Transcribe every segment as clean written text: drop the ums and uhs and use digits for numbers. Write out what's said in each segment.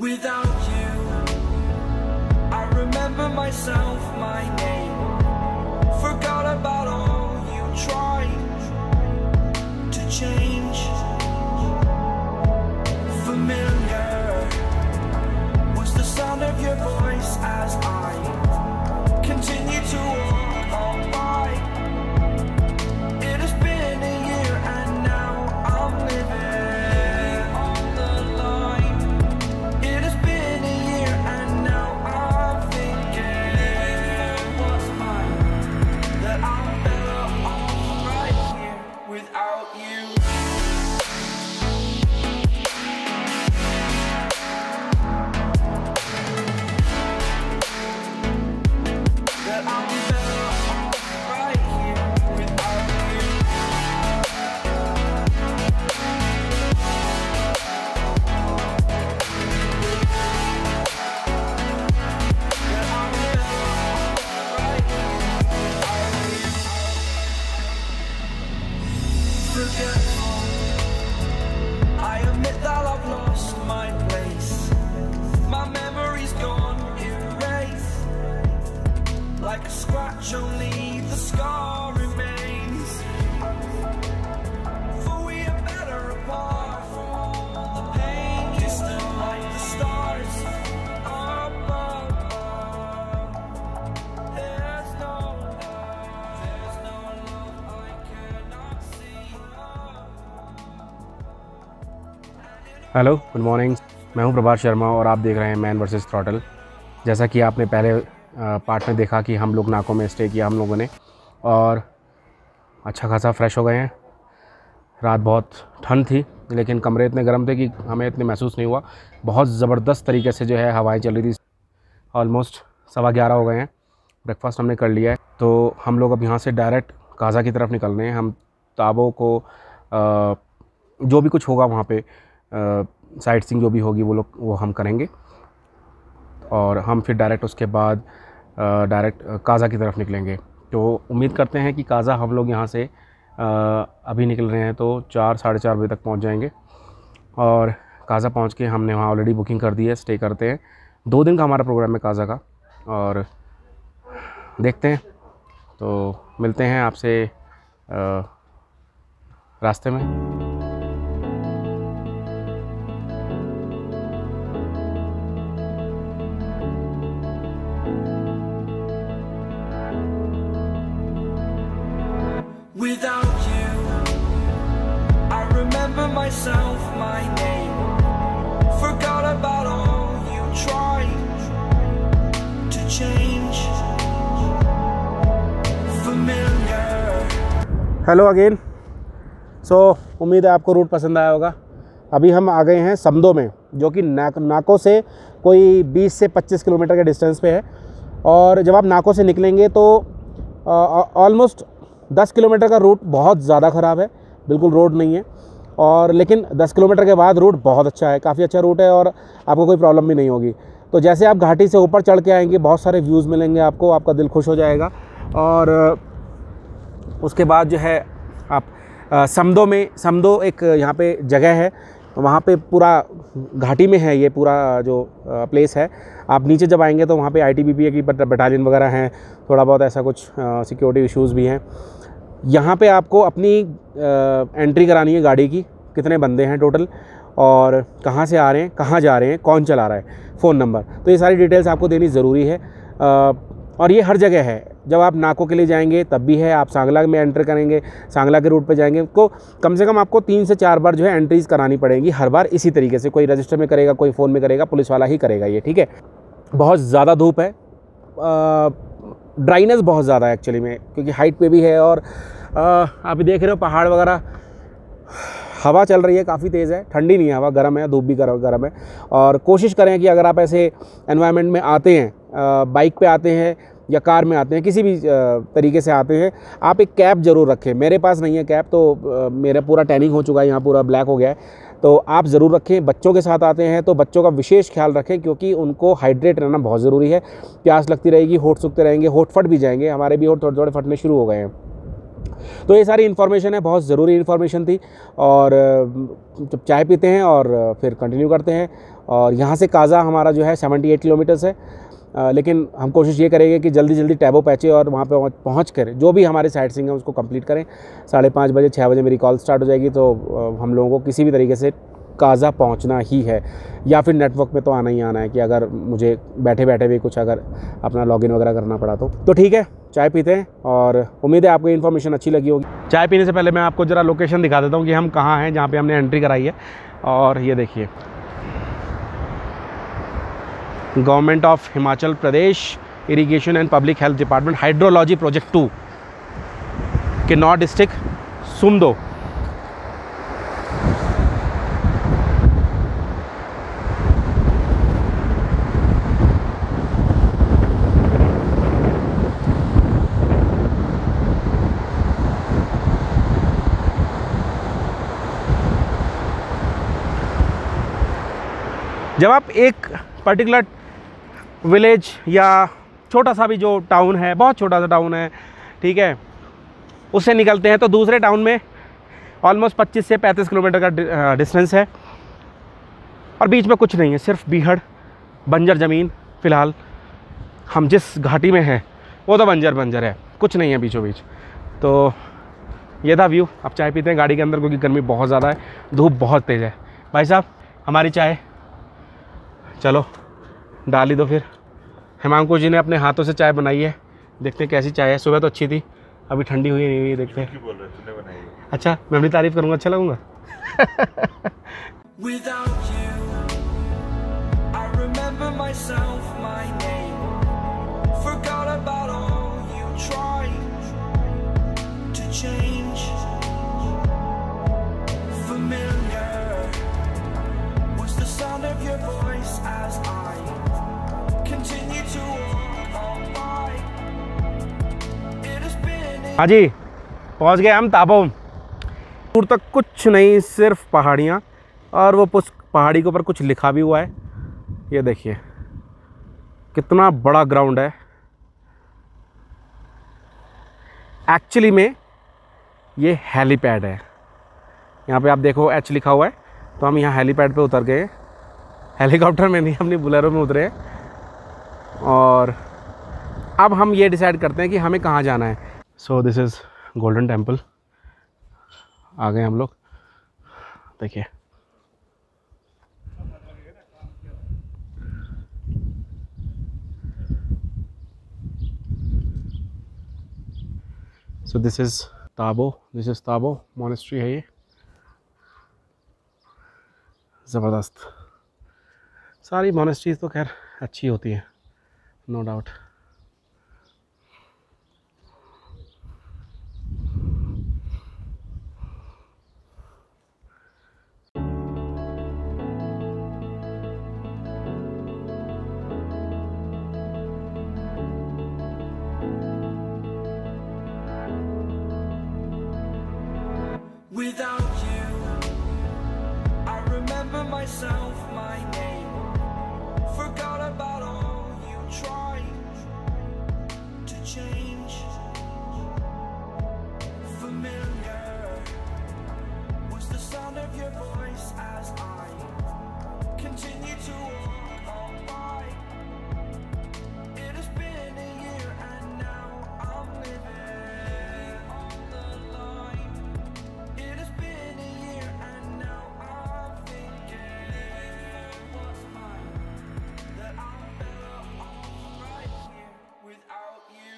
Without you, I remember myself, my name. Forgot about all you tried to change. Familiar was the sound of your voice as I continue to walk on by. It has been a year and now I'm living on the line. It has been a year and now I'm thinking what's mine, that I'm better off right here without you. That I'm better off right here without you. That I'm better off right here without you. Forgetful, I admit that I've lost my place. My memory's gone erased. Like a scratch, only the scar remains. For we are better apart from all the pain. Distant like the stars above. There's no love I cannot see. Hello, good morning. मैं हूं प्रभात शर्मा और आप देख रहे हैं man versus throttle. जैसा कि आपने पहले पार्ट में देखा कि हम लोग नाकों में स्टे किया हम लोगों ने और अच्छा खासा फ्रेश हो गए हैं। रात बहुत ठंड थी लेकिन कमरे इतने गर्म थे कि हमें इतने महसूस नहीं हुआ। बहुत ज़बरदस्त तरीके से जो है हवाएं चल रही थी। ऑलमोस्ट 11:15 हो गए हैं। ब्रेकफास्ट हमने कर लिया है तो हम लोग अब यहाँ से डायरेक्ट काज़ा की तरफ निकल रहे हैं। हम ताबो को जो भी कुछ होगा वहाँ पे साइट सीइंग जो भी होगी वो हम करेंगे और हम फिर डायरेक्ट उसके बाद डायरेक्ट काज़ा की तरफ निकलेंगे। तो उम्मीद करते हैं कि काज़ा हम लोग यहाँ से अभी निकल रहे हैं तो 4 साढ़े 4 बजे तक पहुँच जाएंगे और काज़ा पहुँच के हमने वहाँ ऑलरेडी बुकिंग कर दी है। स्टे करते हैं। 2 दिन का हमारा प्रोग्राम है काज़ा का और देखते हैं। तो मिलते हैं आपसे रास्ते में। Without you, I remember myself, my name. Forgot about all you tried to change. Familiar. Hello again. उम्मीद है आपको रूट पसंद आया होगा। अभी हम आ गए हैं समदो में, जो कि नाको से कोई 20 से 25 किलोमीटर के डिस्टेंस पे है। और जब आप नाको से निकलेंगे तो ऑलमोस्ट 10 किलोमीटर का रूट बहुत ज़्यादा ख़राब है, बिल्कुल रोड नहीं है। और लेकिन 10 किलोमीटर के बाद रूट बहुत अच्छा है, काफ़ी अच्छा रूट है और आपको कोई प्रॉब्लम भी नहीं होगी। तो जैसे आप घाटी से ऊपर चढ़ के आएंगे बहुत सारे व्यूज़ मिलेंगे आपको, आपका दिल खुश हो जाएगा। और उसके बाद जो है आप समदो एक यहाँ पे जगह है, वहाँ पे पूरा घाटी में है ये पूरा जो प्लेस है। आप नीचे जब आएंगे तो वहाँ पे ITBP की बटालियन वगैरह हैं, थोड़ा बहुत ऐसा कुछ सिक्योरिटी इश्यूज़ भी हैं। यहाँ पे आपको अपनी एंट्री करानी है गाड़ी की, कितने बंदे हैं टोटल और कहाँ से आ रहे हैं, कहाँ जा रहे हैं, कौन चला रहा है, फ़ोन नंबर, तो ये सारी डिटेल्स आपको देनी ज़रूरी है। और ये हर जगह है। जब आप नाको के लिए जाएंगे तब भी है, आप सांगला में एंटर करेंगे, सांगला के रूट पे जाएंगे तो कम से कम आपको 3 से 4 बार जो है एंट्रीज़ करानी पड़ेगी हर बार इसी तरीके से। कोई रजिस्टर में करेगा, कोई फ़ोन में करेगा, पुलिस वाला ही करेगा ये, ठीक है। बहुत ज़्यादा धूप है, ड्राइनेस बहुत ज़्यादा है एक्चुअली में, क्योंकि हाइट पे भी है। और अभी देख रहे हो पहाड़ वगैरह, हवा चल रही है, काफ़ी तेज़ है, ठंडी नहीं है हवा, गर्म है, धूप भी गर्म है। और कोशिश करें कि अगर आप ऐसे एनवायरनमेंट में आते हैं, बाइक पे आते हैं या कार में आते हैं, किसी भी तरीके से आते हैं, आप एक कैप ज़रूर रखें। मेरे पास नहीं है कैप, तो मेरा पूरा टैनिंग हो चुका है, यहाँ पूरा ब्लैक हो गया है, तो आप ज़रूर रखें। बच्चों के साथ आते हैं तो बच्चों का विशेष ख्याल रखें, क्योंकि उनको हाइड्रेट रहना बहुत ज़रूरी है। प्यास लगती रहेगी, होंठ सूखते रहेंगे, होंठ फट भी जाएंगे। हमारे भी होंठ थोड़े थोड़े फटने शुरू हो गए हैं। तो ये सारी इन्फॉर्मेशन है, बहुत ज़रूरी इन्फॉर्मेशन थी। और जब चाय पीते हैं और फिर कंटिन्यू करते हैं। और यहाँ से काज़ा हमारा जो है 78 किलोमीटर्स है, लेकिन हम कोशिश ये करेंगे कि जल्दी जल्दी टैबो पहुँचे और वहाँ पे पहुँच कर जो भी हमारे साइट सीइंग है उसको कंप्लीट करें। 5:30 बजे 6 बजे मेरी कॉल स्टार्ट हो जाएगी, तो हम लोगों को किसी भी तरीके से काज़ा पहुंचना ही है, या फिर नेटवर्क पे तो आना ही आना है कि अगर मुझे बैठे बैठे भी कुछ अगर अपना लॉगिन वगैरह करना पड़ा तो ठीक है। चाय पीते हैं और उम्मीद है आपको इन्फॉर्मेशन अच्छी लगी होगी। चाय पीने से पहले मैं आपको ज़रा लोकेशन दिखा देता हूँ कि हम कहाँ हैं, जहाँ पे हमने एंट्री कराई है। और ये देखिए, government of Himachal Pradesh irrigation and public health department hydrology project 2 Kinnaur district Sumdo. जब आप एक पर्टिकुलर विलेज या छोटा सा भी जो टाउन है, बहुत छोटा सा टाउन है, ठीक है, उससे निकलते हैं तो दूसरे टाउन में ऑलमोस्ट 25 से 35 किलोमीटर का डिस्टेंस है और बीच में कुछ नहीं है, सिर्फ बीहड़ बंजर ज़मीन। फ़िलहाल हम जिस घाटी में हैं वो तो बंजर है, कुछ नहीं है बीचों बीच। तो ये था व्यू। अब चाय पीते हैं गाड़ी के अंदर क्योंकि गर्मी बहुत ज़्यादा है, धूप बहुत तेज़ है। भाई साहब हमारी चाय चलो डाल ही दो फिर। हिमांशु जी ने अपने हाथों से चाय बनाई है, देखते हैं कैसी चाय है। सुबह तो अच्छी थी, अभी ठंडी हुई नहीं हुई, देखते हैं। बोल रहे तूने बनाई है? अच्छा, मैं अपनी तारीफ करूँगा, अच्छा लगूंगा। Without you, I remember myself, my name. Forgot about all you tried to change. Familiar was the sound of your voice as I continue to walk on by. It has been हाँ जी, पहुँच गए हम ताबो। दूर तक कुछ नहीं, सिर्फ पहाड़ियाँ, और वो पहाड़ी के ऊपर कुछ लिखा भी हुआ है। ये देखिए कितना बड़ा ग्राउंड है। एक्चुअली में ये हेलीपैड है। यहाँ पे आप देखो एच लिखा हुआ है, तो हम यहाँ हेलीपैड पे उतर गए। हेलीकॉप्टर में नहीं, अपनी बुलेरो में उतरे। और अब हम ये डिसाइड करते हैं कि हमें कहाँ जाना है। So this is golden temple. आ गए हम लोग, देखिए। So this is Tabo monastery है ये। ज़बरदस्त। सारी मोनेस्ट्रीज तो खैर अच्छी होती हैं, no doubt. Without you, I remember myself, my name. Forgot about all you tried to change. Familiar was the sound of your voice as I continue to walk on by. It has been a year and now I'm living on the line. It has been a year and now I'm thinking what's mine, that I'm better off right here without you.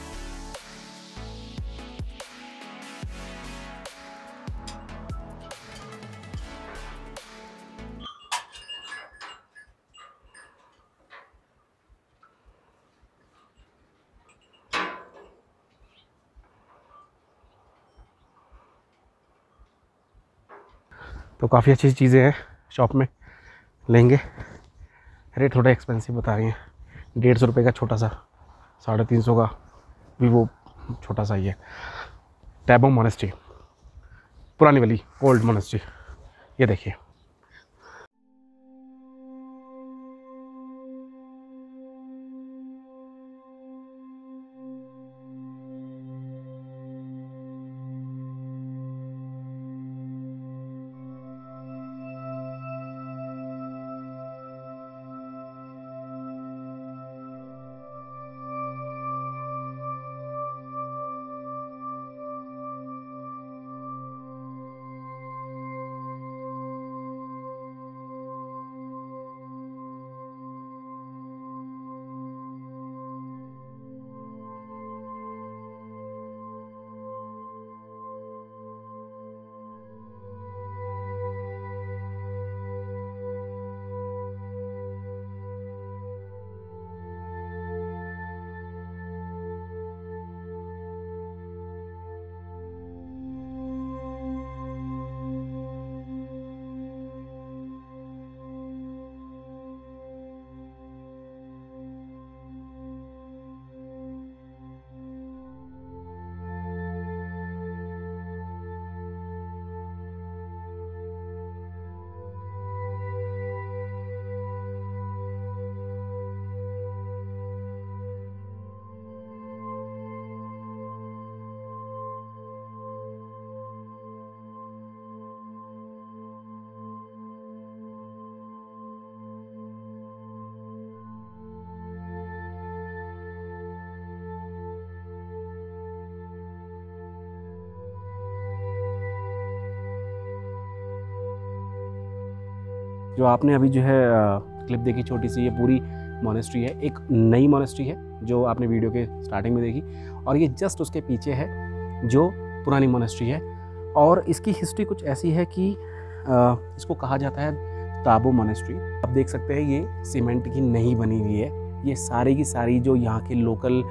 तो काफ़ी अच्छी चीज़ें हैं shop में, लेंगे। Rate थोड़ा expensive बता रही हैं। 150 रुपये का छोटा सा, 350 का भी वो छोटा सा ही है। टैबो मोनेस्ट्री, पुरानी वाली ओल्ड मोनेस्ट्री, ये देखिए। जो आपने अभी जो है क्लिप देखी छोटी सी, ये पूरी मोनेस्ट्री है, एक नई मोनेस्ट्री है जो आपने वीडियो के स्टार्टिंग में देखी, और ये जस्ट उसके पीछे है जो पुरानी मोनेस्ट्री है। और इसकी हिस्ट्री कुछ ऐसी है कि इसको कहा जाता है ताबो मोनेस्ट्री। आप देख सकते हैं ये सीमेंट की नहीं बनी हुई है, ये सारी की सारी जो यहाँ के लोकल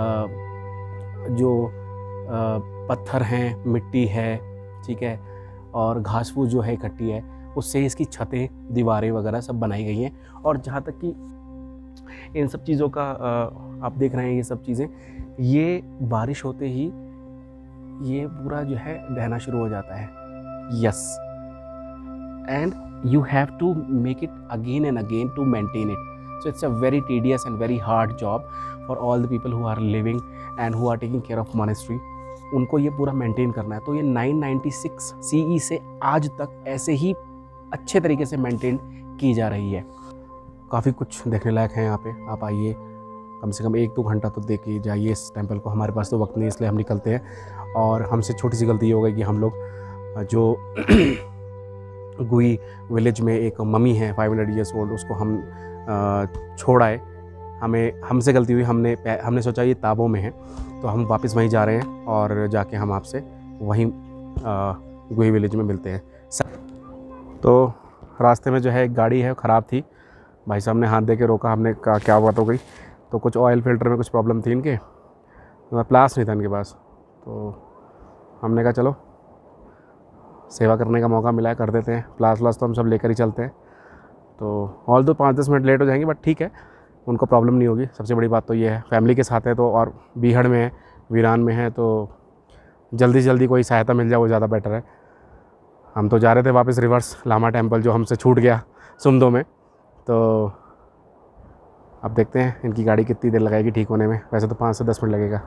जो पत्थर हैं, मिट्टी है, ठीक है, और घास फूस जो है इकट्ठी है, उससे इसकी छतें, दीवारें वगैरह सब बनाई गई हैं। और जहाँ तक कि इन सब चीज़ों का आप देख रहे हैं, ये सब चीज़ें, ये बारिश होते ही ये पूरा जो है बहना शुरू हो जाता है। Yes, and you have to make it again and again to maintain it. So it's a very tedious and very hard job for all the people who are living and who are taking care of monastery. उनको ये पूरा maintain करना है। तो ये 996 CE से आज तक ऐसे ही अच्छे तरीके से मेंटेन की जा रही है। काफ़ी कुछ देखने लायक है यहाँ पे, आप आइए, कम से कम 1-2 घंटा तो देख के जाइए इस टेम्पल को। हमारे पास तो वक्त नहीं, इसलिए हम निकलते हैं। और हमसे छोटी सी गलती ये हो गई कि हम लोग जो गुई विलेज में एक मम्मी है 500 ईयर्स ओल्ड, उसको हम छोड़ आए। हमसे गलती हुई, हमने सोचा ये ताबो में है, तो हम वापस वहीं जा रहे हैं और जाके हम आपसे वहीं गुई विलेज में मिलते हैं। तो रास्ते में जो है एक गाड़ी है, ख़राब थी, भाई साहब ने हाथ दे के रोका, हमने कहा क्या बात हो गई, तो कुछ ऑयल फिल्टर में कुछ प्रॉब्लम थी इनके, प्लास नहीं था इनके पास, तो हमने कहा चलो सेवा करने का मौका मिला है, कर देते हैं। प्लास तो हम सब लेकर ही चलते हैं। तो ऑल दो 5-10 मिनट लेट हो जाएंगे, बट ठीक है, उनको प्रॉब्लम नहीं होगी। सबसे बड़ी बात तो ये है, फैमिली के साथ है तो, और बीहड़ में है, वीरान में है, तो जल्दी से जल्दी कोई सहायता मिल जाए वो ज़्यादा बेटर है। हम तो जा रहे थे वापस रिवर्स लामा टेम्पल, जो हमसे छूट गया सुमदो में। तो अब देखते हैं इनकी गाड़ी कितनी देर लगाएगी ठीक होने में। वैसे तो 5 से 10 मिनट लगेगा।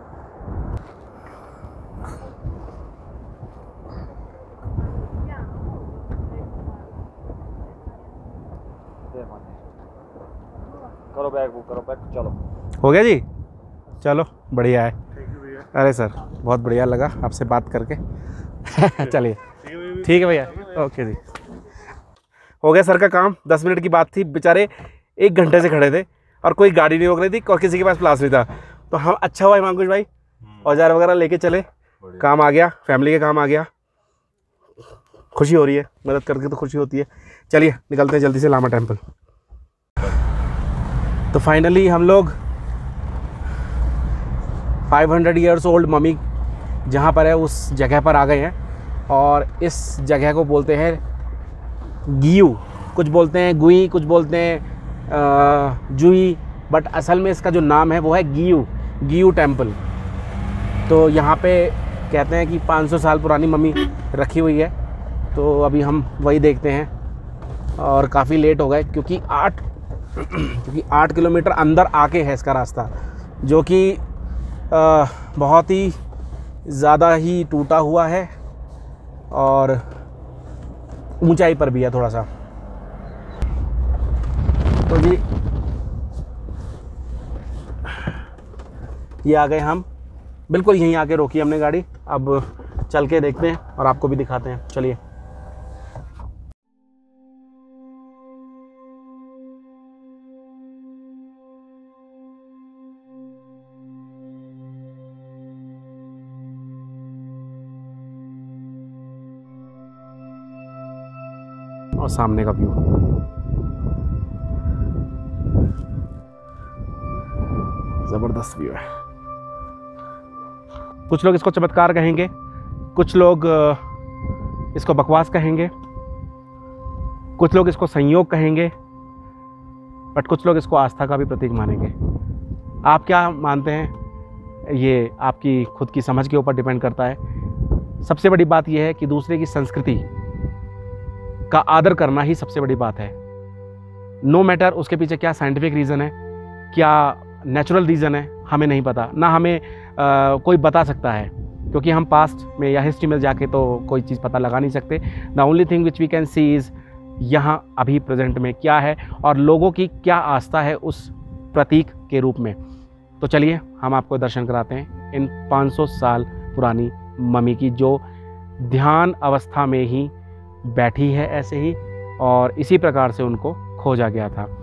करो बैग बुक करो, बैग चलो। हो गया जी, चलो बढ़िया है। अरे सर बहुत बढ़िया लगा आपसे बात करके। चलिए ठीक है भैया, ओके जी। हो गया सर का काम। 10 मिनट की बात थी, बेचारे 1 घंटे से खड़े थे और कोई गाड़ी नहीं रोक रही थी और किसी के पास प्लास नहीं था। तो हम अच्छा हुआ हिमांकुश भाई औजार वगैरह लेके चले, काम आ गया, फैमिली का काम आ गया। खुशी हो रही है, मदद करके तो खुशी होती है। चलिए निकलते हैं जल्दी से लामा टेम्पल। तो फाइनली हम लोग 500 ईयर्स ओल्ड मम्मी जहाँ पर है उस जगह पर आ गए हैं। और इस जगह को बोलते हैं गियू, कुछ बोलते हैं गुई, कुछ बोलते हैं जुई, बट असल में इसका जो नाम है वो है गियू टेम्पल। तो यहाँ पे कहते हैं कि 500 साल पुरानी मम्मी रखी हुई है। तो अभी हम वही देखते हैं और काफ़ी लेट हो गए क्योंकि 8 किलोमीटर अंदर आके है इसका रास्ता, जो कि बहुत ही ज़्यादा ही टूटा हुआ है और ऊंचाई पर भी है थोड़ा सा। तो जी ये आ गए हम, बिल्कुल यहीं आके रोकी हमने गाड़ी। अब चल के देखते हैं और आपको भी दिखाते हैं। चलिए। और सामने का व्यू, जबरदस्त व्यू है। कुछ लोग इसको चमत्कार कहेंगे, कुछ लोग इसको बकवास कहेंगे, कुछ लोग इसको संयोग कहेंगे, बट कुछ लोग इसको आस्था का भी प्रतीक मानेंगे। आप क्या मानते हैं ये आपकी खुद की समझ के ऊपर डिपेंड करता है। सबसे बड़ी बात यह है कि दूसरे की संस्कृति का आदर करना ही सबसे बड़ी बात है। नो मैटर उसके पीछे क्या साइंटिफिक रीज़न है, क्या नेचुरल रीज़न है, हमें नहीं पता, ना हमें कोई बता सकता है, क्योंकि हम पास्ट में या हिस्ट्री में जाके तो कोई चीज़ पता लगा नहीं सकते। The only thing which we can see is यहाँ अभी प्रेजेंट में क्या है और लोगों की क्या आस्था है उस प्रतीक के रूप में। तो चलिए हम आपको दर्शन कराते हैं इन 500 साल पुरानी मम्मी की, जो ध्यान अवस्था में ही बैठी है ऐसे ही और इसी प्रकार से उनको खोजा गया था।